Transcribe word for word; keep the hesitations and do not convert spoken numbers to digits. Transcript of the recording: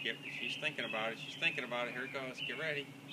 Get, she's thinking about it. She's thinking about it. Here it goes. Get ready.